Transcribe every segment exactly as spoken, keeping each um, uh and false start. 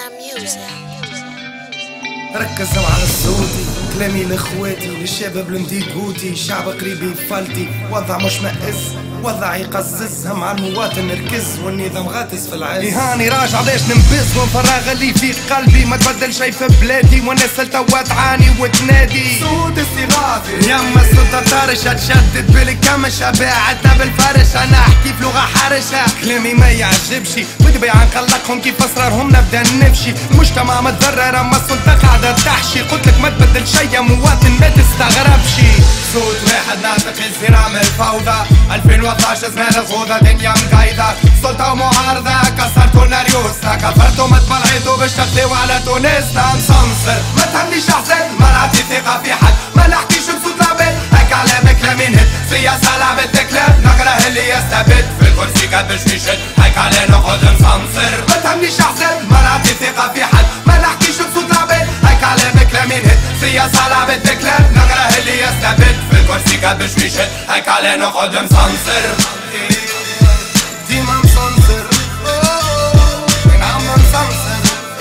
ركز على الصوتي كلامي لاخواتي للشباب المديقوتي شعب قريبي فالتي وضع مش مأز وضع يقزز هم على المواطن نركز والنظام غاتس في العز هاني راجع باش ننبز ونفرغ اللي في قلبي ما تبدل شي في بلادي والناس توا تعاني وتنادي صوت استغاثي يما السلطة طارشة تشدد بالكمشة باعتنا بالفرشة انا احكي في لغة حرشة كلامي ما يعجبش وتبيع نقلقهم كيف اسرارهم نبدا نمشي المجتمع متضرر اما السلطة قاعدة تحشي قلتلك ما تبدل شي يا مواطن ما تستغربش صوت واحد ناطق يصير عامل فوضى ألفين وأحد عشر زمان الغوضة دنيا مقايدة سلطة ومعارضة كسرتوا ناريوسنا كفرتوا ما تبلعيتوا باش تخليو على تونسنا مسمسر ما تهمنيش احسن ما نعطي ثقة في حد ما نحكيش بصوت العباد هيك على كلامي نهد سياسة لعبة تكلم نكره اللي يستبد في الكرسي كبش يشد هيك على نقعد مسمسر ما تهمنيش احسن ما نعطي ثقة في حد ما نحكيش بصوت العباد هيك على كلامي نهد سياسة لعبة تكلم نكره اللي يستبد في الكرسي كبش يشد هيك على نقعد مسمسر ديما مسمسر نعم مسمسر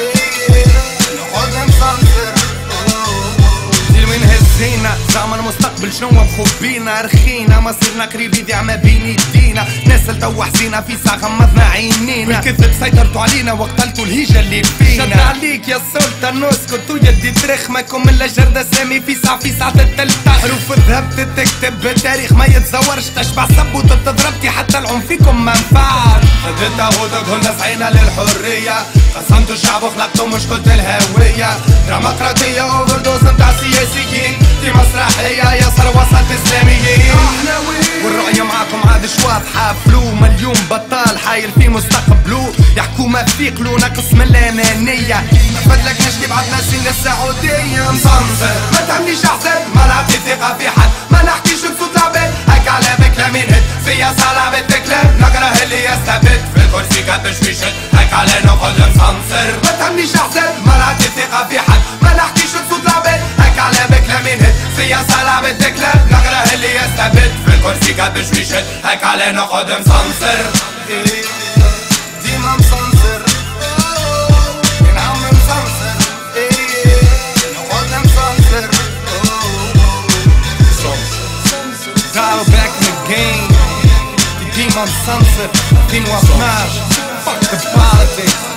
نقعد مسمسر دير من هالزينة زعما المستقبل شنو مخبينا رخينا مصيرنا قريب يضيع ما بين يدينا ناس لتوا حزينة في ساعة غمضنا عينينا بالكذب سيطرتوا علينا وقتلتوا الهيجة اللي فينا شد عليك يا السلطة نسكت ويدي ترخمكم الا جرد سامي في ساعة في ساعة التلتة حروف الذهب تكتب بالتاريخ ما يتزورش تشبع سب وتضربتي حتى العنف فيكم ما نفعش خدتها غدك سعينا للحرية قسمتوا الشعب وخلقتوا مشكلة الهوية ديمقراطية اوفر دوز نتاع سياسيين دي مسرحية يسر وسط اسلاميين والرؤية معاكم عادش واضحة فلو مليون بطال حايل في مستقبلو يحكوا ما فيقلو ناقص من الأنانية ما فدلكناش كي بعتنا سنين السعودية مسمسر ما تهمنيش احسن ما نعطي ثقة في حد ما نحكيش بصوت العباد هيك على بكلامي نهد سياسة لعبة تكلم نكره اللي يستبد في الكرسي كبش ويشد هيك على نقعد مسمسر ما تهمنيش احسن ما نعطي ثقة في حد ما نحكيش بصوت العباد هيك على بكلامي نهد سياسة لعبة تكلم نكره اللي يستبد في الكرسي كبش ويشد هيك على نقعد مسمسر ديما مسمسر نعم مسمسر نقعد مسمسر Dial back in the game ديما مسمسر ألفين واثناعش Fuck the politics